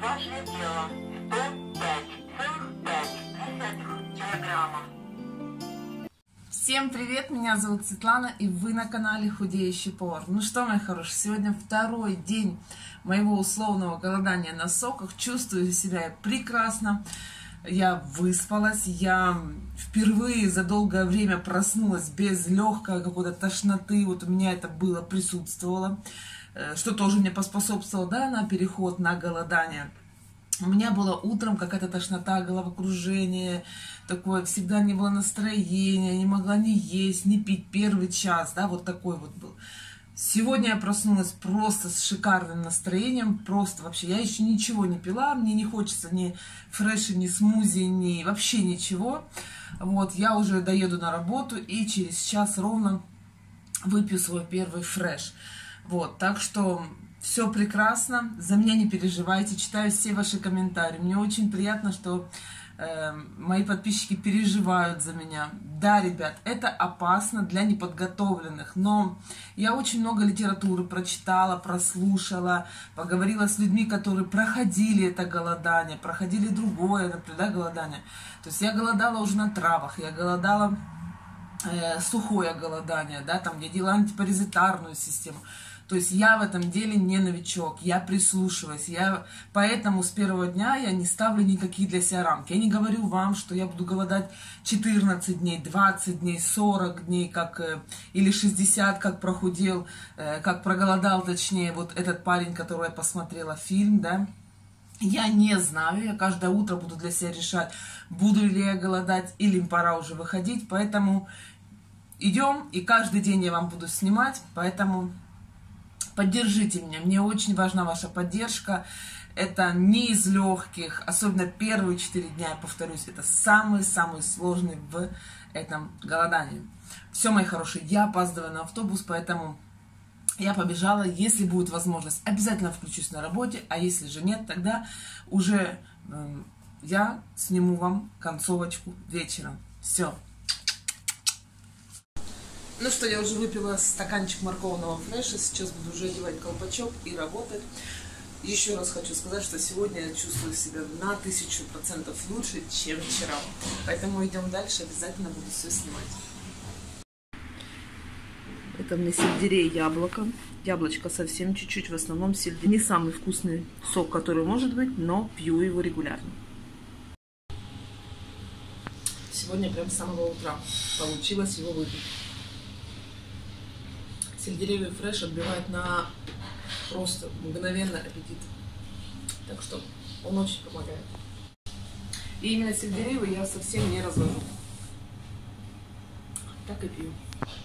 Ваше тело 105,5 килограммов. Всем привет, меня зовут Светлана, и вы на канале Худеющий повар. Ну что, мои хорошие, сегодня второй день моего условного голодания на соках. Чувствую себя прекрасно. Я выспалась, я впервые за долгое время проснулась без легкой какой-то тошноты. Вот у меня это было, присутствовало, что тоже мне поспособствовало, да, на переход на голодание. У меня было утром какая-то тошнота, головокружение, такое, всегда не было настроения, не могла ни есть, ни пить первый час, да, вот такой вот был. Сегодня я проснулась просто с шикарным настроением, просто вообще, я еще ничего не пила, мне не хочется ни фреша, ни смузи, ни вообще ничего. Вот, я уже доеду на работу и через час ровно выпью свой первый фреш. Вот, так что все прекрасно, за меня не переживайте, читаю все ваши комментарии. Мне очень приятно, что мои подписчики переживают за меня. Да, ребят, это опасно для неподготовленных, но я очень много литературы прочитала, прослушала, поговорила с людьми, которые проходили это голодание, проходили другое, например, да, голодание. То есть я голодала уже на травах, я голодала сухое голодание, да, там я делала антипаразитарную систему. То есть я в этом деле не новичок, я прислушиваюсь, поэтому с первого дня я не ставлю никакие для себя рамки. Я не говорю вам, что я буду голодать 14 дней, 20 дней, 40 дней, или 60, как прохудел, как проголодал, точнее, вот этот парень, которого я посмотрела фильм, да. Я не знаю, я каждое утро буду для себя решать, буду ли я голодать или им пора уже выходить, поэтому идем, и каждый день я вам буду снимать, поэтому поддержите меня, мне очень важна ваша поддержка, это не из легких, особенно первые 4 дня, я повторюсь, это самый-самый сложный в этом голодании. Все, мои хорошие, я опаздываю на автобус, поэтому я побежала. Если будет возможность, обязательно включусь на работе, а если же нет, тогда уже я сниму вам концовочку вечером. Все. Ну что, я уже выпила стаканчик морковного фреша, сейчас буду уже одевать колпачок и работать. Еще раз хочу сказать, что сегодня я чувствую себя на 1000% лучше, чем вчера. Поэтому идем дальше, обязательно буду все снимать. Это мне сельдерей яблоко. Яблочко совсем чуть-чуть, в основном сельдерей. Не самый вкусный сок, который может быть, но пью его регулярно. Сегодня прям с самого утра получилось его выпить. Сельдереевый фреш отбивает на просто мгновенно аппетит. Так что он очень помогает. И именно сельдереевый я совсем не развожу. Так и пью.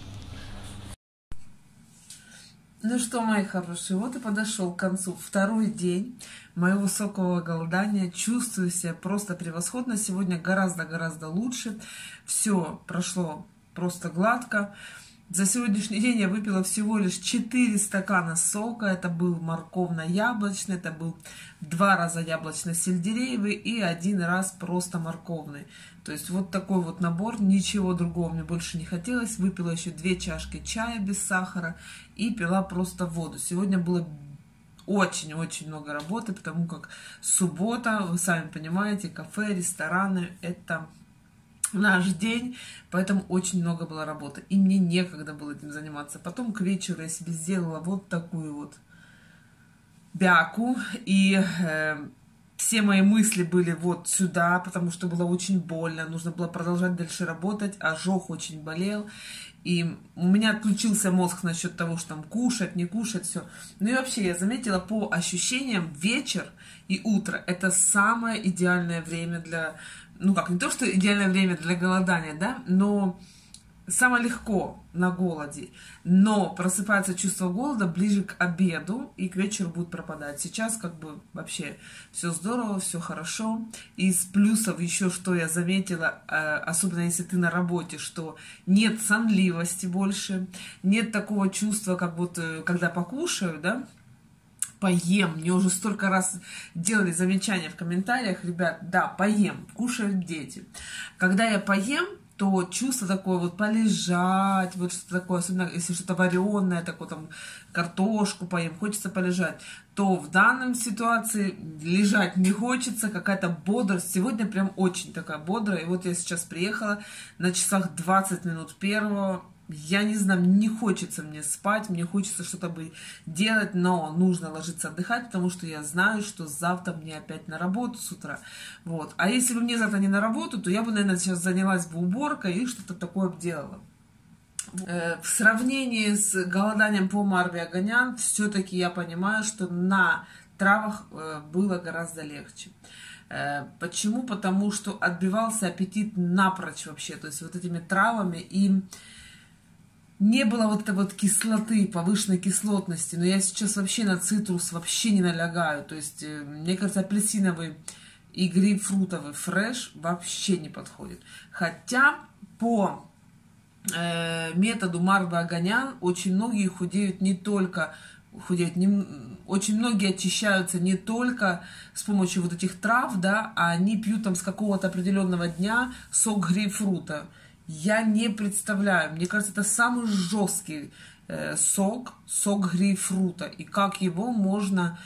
Ну что, мои хорошие, вот и подошел к концу второй день моего сокового голодания. Чувствую себя просто превосходно. Сегодня гораздо лучше. Все прошло просто гладко. За сегодняшний день я выпила всего лишь 4 стакана сока. Это был морковно-яблочный, это был 2 раза яблочно-сельдереевый и 1 раз просто морковный. То есть вот такой вот набор, ничего другого мне больше не хотелось. Выпила еще 2 чашки чая без сахара и пила просто воду. Сегодня было очень-очень много работы, потому как суббота, вы сами понимаете, кафе, рестораны, это наш день, поэтому очень много было работы. И мне некогда было этим заниматься. Потом к вечеру я себе сделала вот такую вот бяку. И все мои мысли были вот сюда, потому что было очень больно. Нужно было продолжать дальше работать. Ожог очень болел. И у меня отключился мозг насчет того, что там кушать, не кушать, все. Ну и вообще я заметила по ощущениям, вечер и утро – это самое идеальное время для… Ну как, не то, что идеальное время для голодания, да, но самое легко на голоде. Но просыпается чувство голода ближе к обеду, и к вечеру будет пропадать. Сейчас как бы вообще все здорово, все хорошо. Из плюсов еще, что я заметила, особенно если ты на работе, что нет сонливости больше, нет такого чувства, как вот когда покушаю, да, поем. Мне уже столько раз делали замечания в комментариях, ребят, да, поем, кушают дети. Когда я поем, то чувство такое вот полежать, вот что-то такое, особенно если что-то вареное, такое там картошку поем, хочется полежать, то в данной ситуации лежать не хочется, какая-то бодрость. Сегодня прям очень такая бодрая. И вот я сейчас приехала на часах 20 минут первого. Я не знаю, не хочется мне спать, мне хочется что-то бы делать, но нужно ложиться отдыхать, потому что я знаю, что завтра мне опять на работу с утра. Вот. А если бы мне завтра не на работу, то я бы, наверное, сейчас занялась бы уборкой и что-то такое делала. В сравнении с голоданием по Марве Аганян, все-таки я понимаю, что на травах было гораздо легче. Почему? Потому что отбивался аппетит напрочь вообще, то есть вот этими травами, и не было вот этой вот кислоты, повышенной кислотности. Но я сейчас вообще на цитрус вообще не налягаю. То есть, мне кажется, апельсиновый и грейпфрутовый фреш вообще не подходит. Хотя по методу Марвы Аганян очень многие худеют не только... очень многие очищаются не только с помощью вот этих трав, да, а они пьют там с какого-то определенного дня сок грейпфрута. Я не представляю, мне кажется, это самый жесткий сок грейпфрута. И как его можно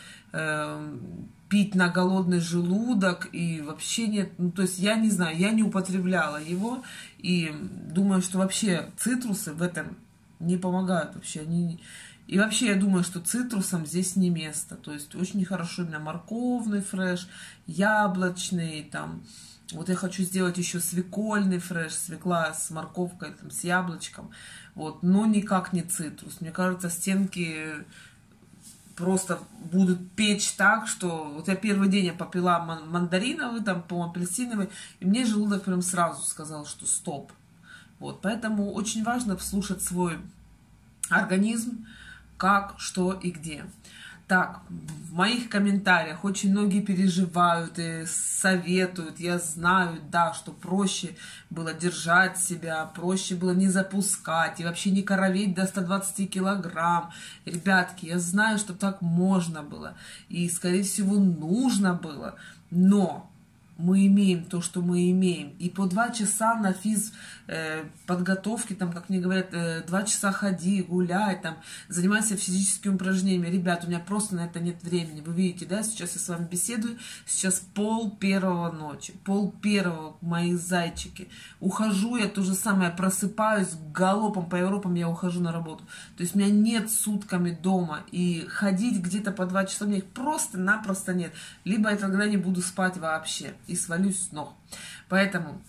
пить на голодный желудок, и вообще нет, ну, то есть я не знаю, я не употребляла его, и думаю, что вообще цитрусы в этом не помогают вообще. И вообще я думаю, что цитрусам здесь не место. То есть очень хорошо именно морковный фреш, яблочный, там. Вот я хочу сделать еще свекольный фреш, свекла с морковкой, там, с яблочком. Вот, но никак не цитрус. Мне кажется, стенки просто будут печь так, что... Вот я первый день я попила мандариновый, там, по-моему, апельсиновый, и мне желудок прям сразу сказал, что стоп. Вот, поэтому очень важно слушать свой организм, как, что и где. Так, в моих комментариях очень многие переживают и советуют. Я знаю, да, что проще было держать себя, проще было не запускать и вообще не короветь до 120 килограмм. Ребятки, я знаю, что так можно было и, скорее всего, нужно было, но мы имеем то, что мы имеем. И по 2 часа на подготовке, там, как мне говорят, 2 часа ходи, гуляй, там, занимайся физическими упражнениями. Ребят, у меня просто на это нет времени. Вы видите, да, сейчас я с вами беседую, сейчас 12:30 ночи, 12:30, мои зайчики. Ухожу я то же самое, просыпаюсь галопом по Европам, я ухожу на работу. То есть у меня нет сутками дома, и ходить где-то по 2 часа, у меня их просто-напросто нет. Либо я тогда не буду спать вообще и свалюсь с ног. Поэтому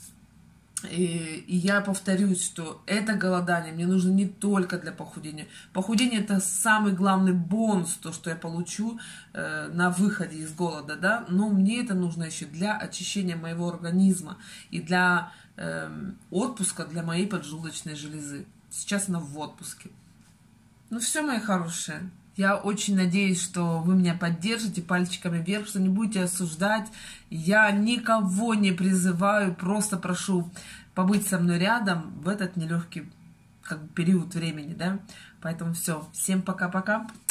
и я повторюсь, что это голодание мне нужно не только для похудения. Похудение — это самый главный бонус, то, что я получу на выходе из голода, да, но мне это нужно еще для очищения моего организма и для отпуска для моей поджелудочной железы. Сейчас она в отпуске. Ну все, мои хорошие. Я очень надеюсь, что вы меня поддержите пальчиками вверх, что не будете осуждать. Я никого не призываю, просто прошу побыть со мной рядом в этот нелегкий период времени, да. Поэтому все. Всем пока-пока.